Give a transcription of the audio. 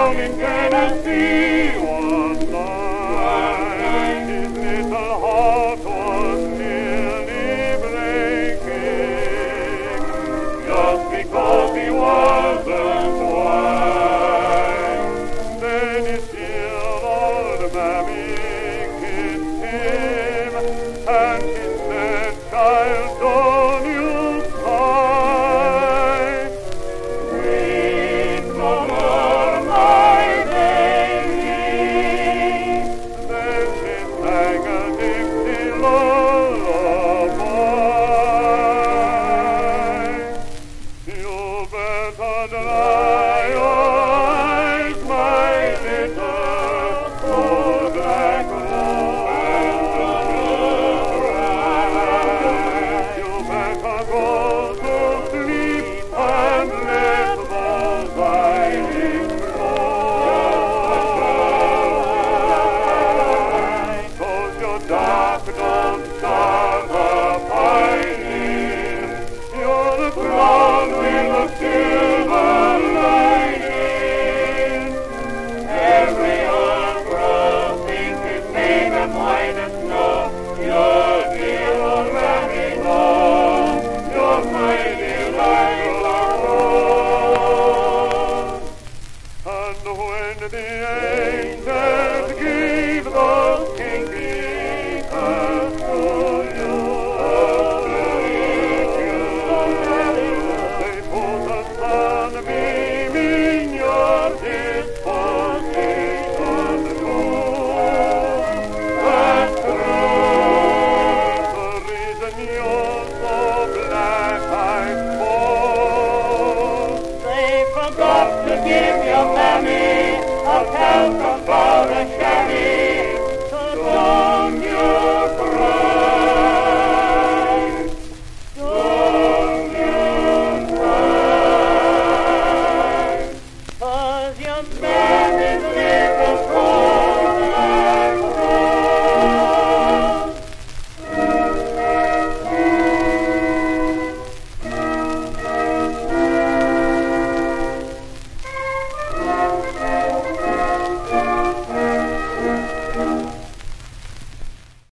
down in Tennessee one night. His little heart was nearly breaking, just because he wasn't white. Then his dear old mammy kissed him, and she said, "Child, don't you cry. Weep no more, my baby." Then she sang a Dixie lullaby. You better dry your eyes, my little black rose. You better go to sleep and let those eyelids close. 'Cause your dark don't start a pining. You're the crown with a silver lining. Every old crow thinks it's made of white as snow. Your dear old mammy knows you're mighty like a rose. And when the